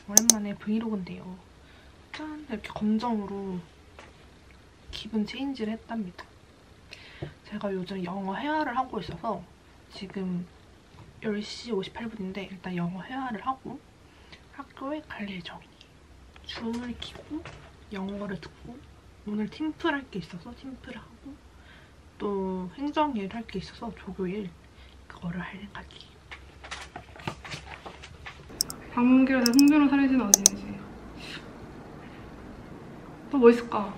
오랜만에 브이로그인데요. 짠! 이렇게 검정으로 기분 체인지를 했답니다. 제가 요즘 영어 회화를 하고 있어서 지금 10시 58분인데 일단 영어 회화를 하고 학교에 갈 예정이에요. 줌을 켜고 영어를 듣고 오늘 팀플 할 게 있어서 팀플 하고 또 행정일 할 게 있어서 조교일 그거를 할 생각이에요. 방문길에서 흥미로운 사례지는 어디인지 또 뭐 있을까?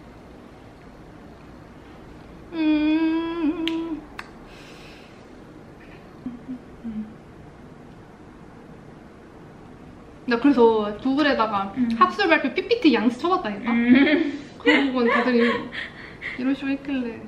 나 그래서 구글에다가 학술 발표 PPT 양수 쳐봤다니까? 그런 건 다들 이런 식으로 했길래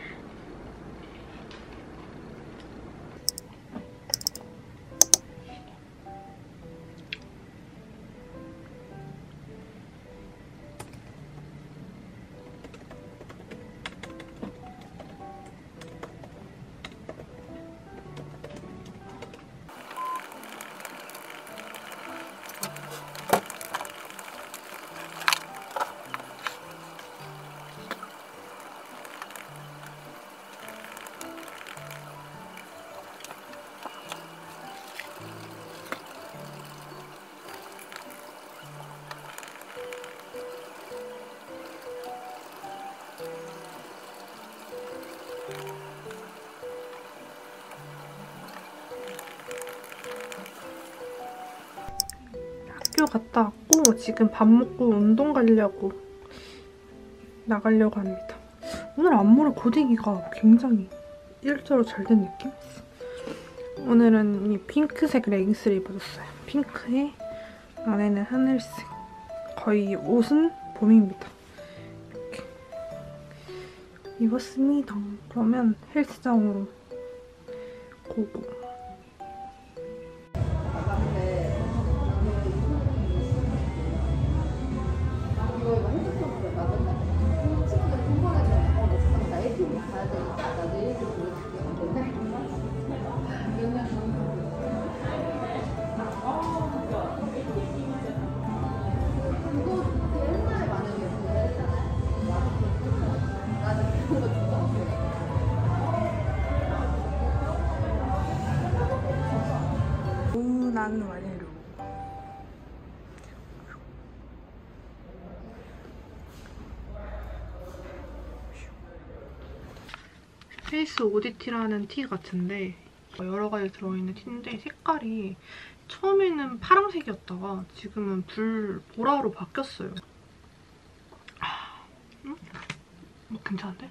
학교 갔다 왔고 지금 밥 먹고 운동 가려고 나가려고 합니다. 오늘 앞머리 고데기가 굉장히 일자로 잘 된 느낌? 오늘은 이 핑크색 레깅스를 입어줬어요. 핑크에 안에는 하늘색. 거의 옷은 봄입니다. 이렇게 입었습니다. 그러면 헬스장으로 고고. 난 완료. 페이스 오디티라는 티 같은데 여러 가지 들어있는 티인데 색깔이 처음에는 파란색이었다가 지금은 보라로 바뀌었어요. 괜찮은데?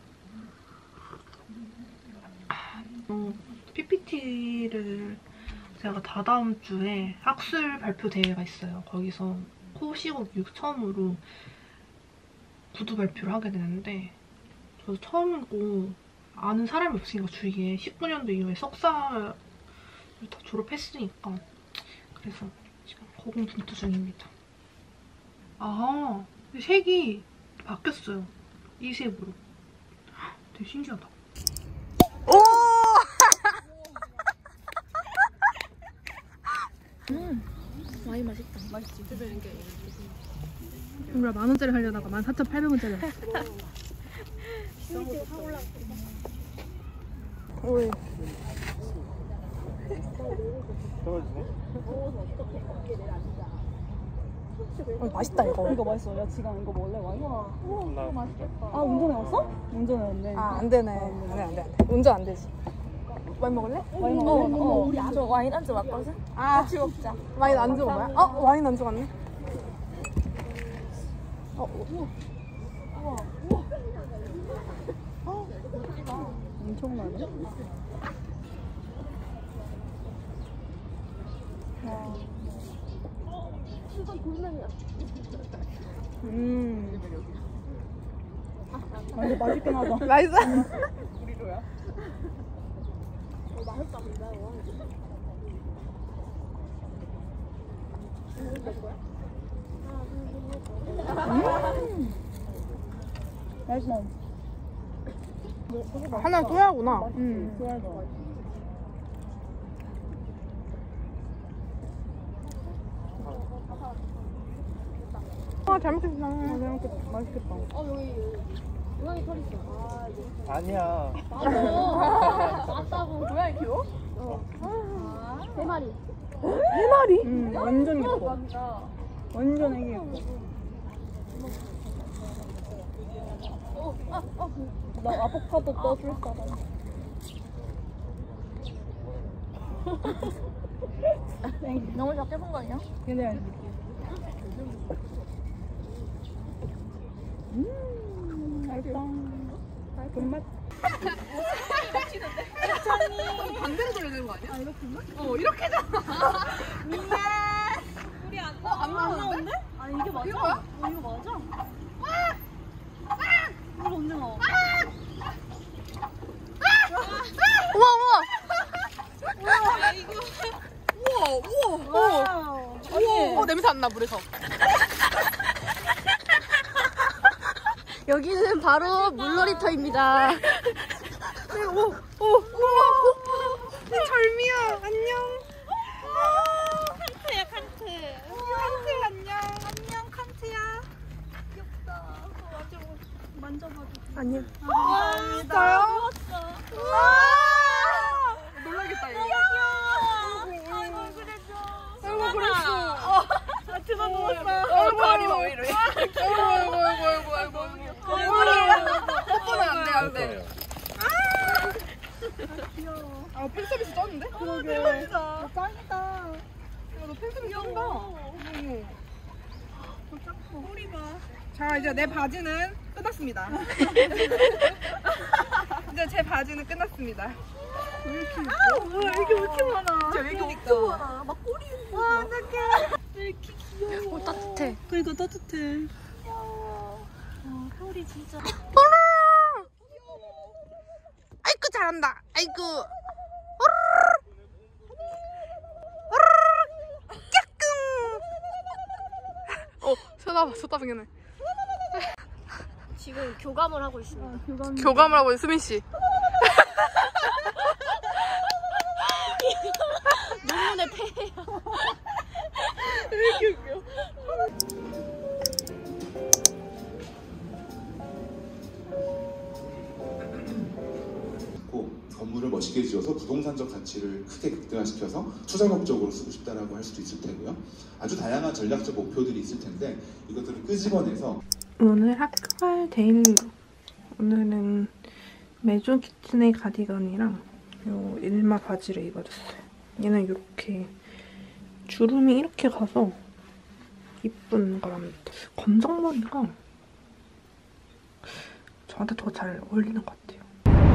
PPT를 제가 다다음 주에 학술 발표 대회가 있어요. 거기서 코시국 6 처음으로 구두 발표를 하게 되는데 저도 처음이고 아는 사람이 없으니까 주위에 19년도 이후에 석사를 다 졸업했으니까 그래서 지금 고군분투 중입니다. 아, 색이 바뀌었어요. 이 색으로. 되게 신기하다. 오! 와인 맛있다. 맛있지? 우리가 10,000원짜리 하려다가 14,800원짜리 비싼 거 샀어. 오이. 맛있다 이거. 이거 맛있어. 야 지금 이거 먹을래? 와인? 우와 맛있겠다. 아 운전해 왔어? 운전해왔네. 아 안 되네. 안 돼. 운전 안 되지. 와인 먹을래? 와인 먹을래? 우리 저 와인 안주 왔거든? 아 같이 먹자. 와인 안주 뭐야? 와인 안주 왔네. 엄청나네. 근데 맛있긴 하다. 맛있어? 우리로야. 맛있답니다. 맛있어. 하나 소야구나. 좋아요. 아, 잘 먹겠다. 잘 먹겠다. 맛있겠다. 고양이 털 있어. 아, 이거. 아니야. 맞다고. 고양이 귀여워? 세 마리. 세 마리? 응, 완전 예뻐. 감사합니다. 완전 애기 예뻐. 나 아보카도 떠줄 사람. 너무 작게 본 거 아니야? 얘네. 맛있다. 달콤 맛. 반대로 돌려야 되는 거 아니야? 아, 이렇게? 이렇게잖아. 미안. 우리 안 나오는데? 아니, 이게 맞아? 이거 뭐야? 이거 맞아? 이거 언제 나와? 우와, 냄새 안 나, 물에서. 여기는 바로 물놀이터입니다. 절미야, 안녕. 칸트야, 칸트. 칸트, 안녕. 안녕, 칸트야. 만져봐도. 안녕. 진짜요? 놀라겠다, 이거. 아이고, 그랬어. 아이고, 그랬어. 드마 누웠어. 다리 왜 이래? 아이고. 뽀뽀는 안 돼, 안 돼. 귀여워. 아, 팬 서비스 쩌는데? 그러게. 진짜. 짱이다. 야, 너 팬 서비스 쩐다. 꼬리 봐. 자, 이제 내 바지는 끝났습니다. 이제 제 바지는 끝났습니다. 뭐야, 이게 왜 이렇게 많아? 왜 이렇게 많아? 막 꼬리. 와, 어떡해. 왜 이렇게 귀여워. 따뜻해. 그러니까 따뜻해. 귀여워. 꼬리 진짜. 아이고, 잘한다. 아이고. 쏟아보기네. 지금 교감을 하고 있습니다. 교감을 하고 있는 수민 씨. 눈문에 패요. 건물을 멋있게 지어서 부동산적 가치를 크게 극대화시켜서 투자 목적으로 쓰고 싶다라고 할 수도 있을 테고요. 아주 다양한 전략적 목표들이 있을 텐데 이것들을 끄집어내서 오늘 학활 데일리. 오늘은 메조 키친의 가디건이랑 요 일마 바지를 입어줬어요. 얘는 이렇게 주름이 이렇게 가서 이쁜 거랍니다. 검정머리가 저한테 더 잘 어울리는 것 같아요.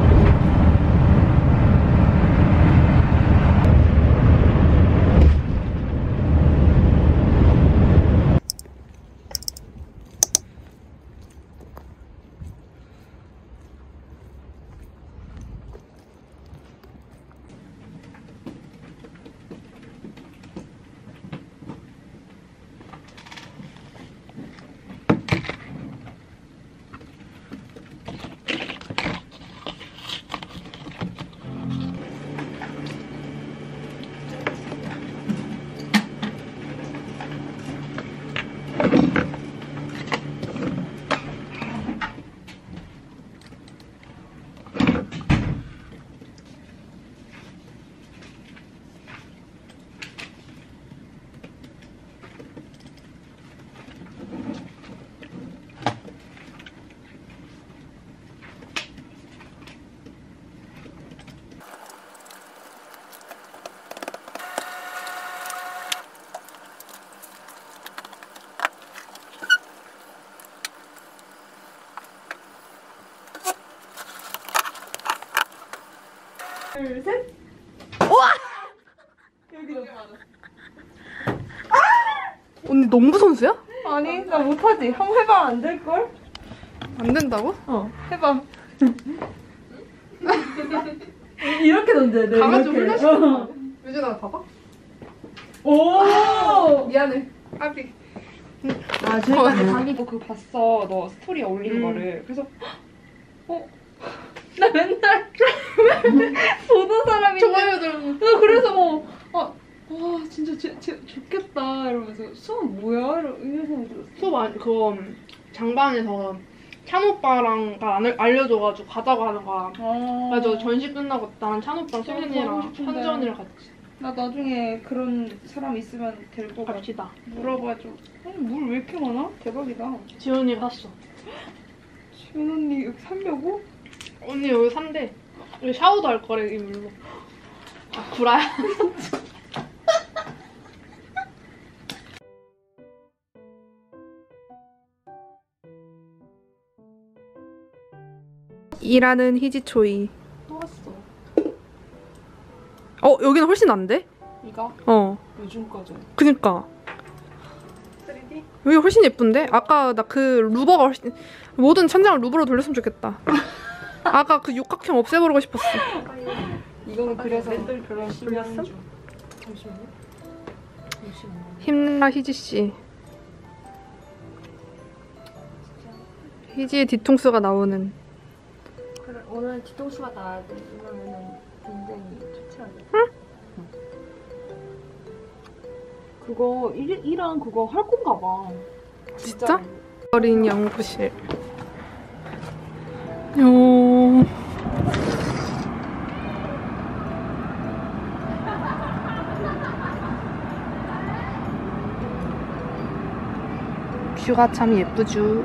둘, 셋. 언니 농구 선수야? 아니, 나 못하지. 한번 해봐. 안 될걸? 안 된다고? 어, 해봐. 이렇게 던져야 돼. 강아지 이렇게. 홀라시. 유진아 봐봐. 오! 미안해. 아비. 아, 저희가 자기 너 그거 봤어. 너 스토리에 올린 거를. 그래서 나 맨날 보던 사람인데. 좋아요 좀. 그래서 와 진짜 좋겠다 이러면서 수업 뭐야? 이런 생각이 들었어. 수업 그거 장반에서 찬 오빠랑 알려줘가지고 가자고 하는 거야. 그래서 전시 끝나고 나랑 찬 오빠랑 수빈이랑 현지 언니랑 같이. 나 나중에 그런 사람 있으면 데리고 갑시다. 물어봐줘. 아니 물 왜 이렇게 많아? 대박이다. 지훈이가 샀어. 지훈 언니 여기 살려고? 언니 여기 산대. 여기 샤워도 할 거래 이 물로. 아 구라야? 일하는 희지초이. 또 왔어. 여기는 훨씬 난데? 이거? 요즘 거죠. 그니까 3D? 여기 훨씬 예쁜데? 아까 나 그 루버가 훨씬 모든 천장을 루버로 돌렸으면 좋겠다. 아까 그 육각형 없애버리고 싶었어. 이거는 그래서 별로 돌렸음? 잠시만요. 힘내라 희지씨. 희지의 뒤통수가 나오는. 그래, 오늘 뒤통수가 나야 돼. 왜냐면은 굉장히 좋지 않아? 응? 그거 일한 그거 할 건가 봐. 진짜? 어린 연구실. 요. 뷰가 참 예쁘죠.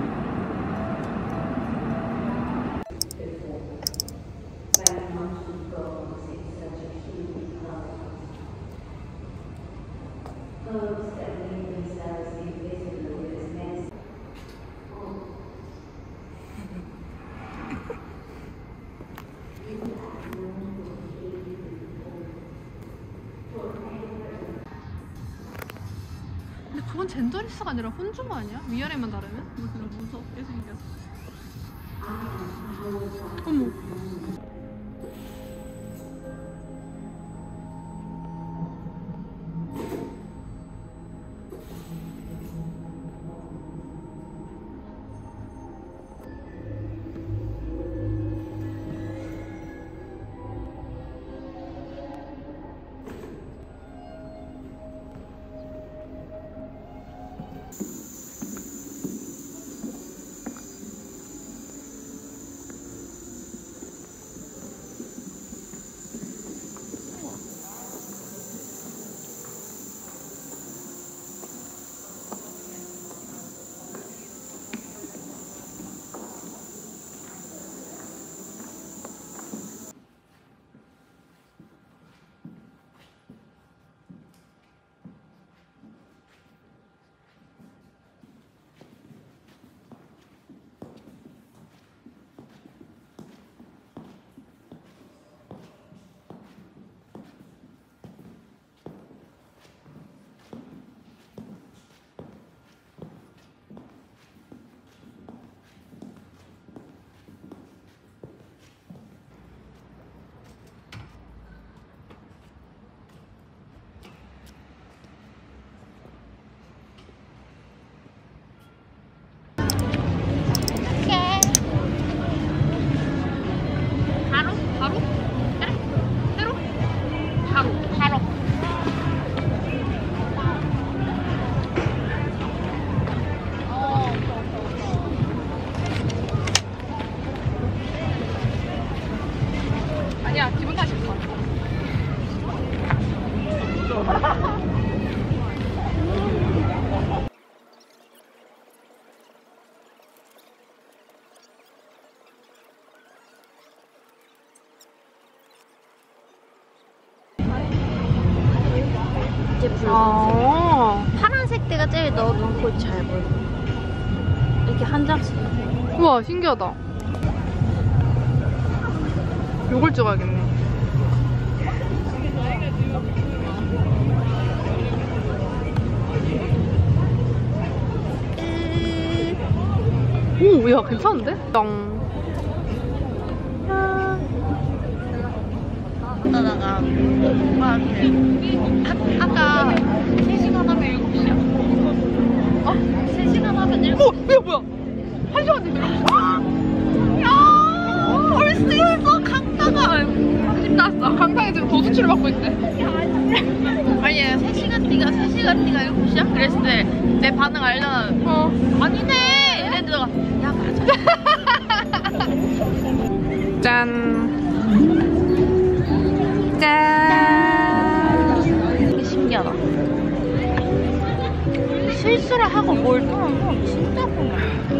근데 그건 젠더리스가 아니라 혼주가 아니야? 위아래만 다르면? 무섭게 생겼어. 어머. 아니야, 기분 탓이었어. 이게 붉은색. 파란색 때가 제일 너 눈코입 잘 보여. 이렇게 한 장씩. 우와, 신기하다. 요걸 찍어야겠네. 오, 야, 괜찮은데? 짱. 나가 오빠한테 아까 3시간 하면 7시야. 어? 3시간 하면 7시. 야, 뭐야? 1시간 되면 야! 얼씨! 강타가 힘났어. 강당에 지금 도수치를 받고 있대. 아니 3시간 뒤가 7시야? 그랬을 때 내 반응 알잖아. 아니네 이랬다가 야 맞아. 짠. 되게 신기하다. 실수를 하고 뭘 떠는 건 진짜 궁금해.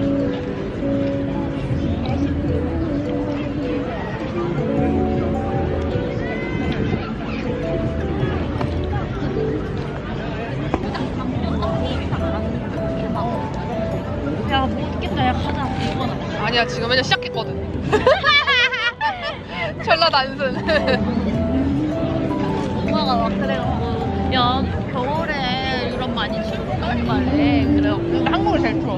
야, 못 겠다. 야, 가자. 아니야 지금 이제 시작했거든. 전라 단순. 엄마가 막 그래갖고, 야, 겨울에 유럽 많이 추울 걸 말해. 그래갖고, 한국을 제일 추워.